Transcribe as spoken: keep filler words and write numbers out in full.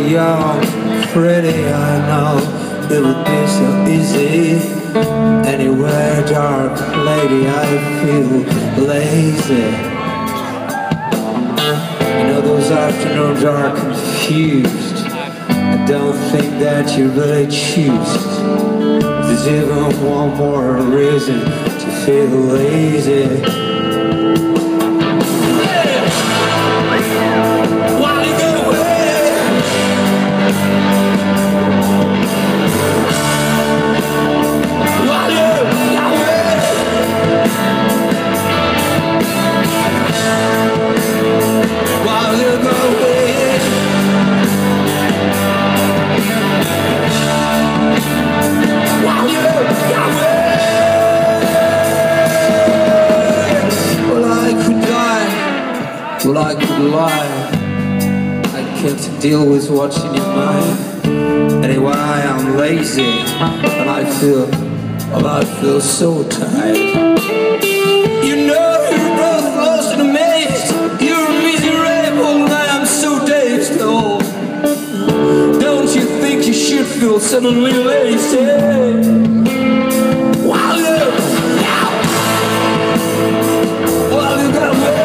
young, pretty, I know it would be so easy. Anywhere dark, lady, I feel lazy. You know those afternoons are confused. I don't think that you really choose. There's even one more reason to feel lazy. Well, I could lie, I can't deal with what's in your mind. Anyway, I'm lazy, and I feel, well, I feel so tired. You know you're both lost and amazed. You're miserable, and I am so dazed. Oh, don't you think you should feel suddenly lazy? Wow, look, now, well, you got away.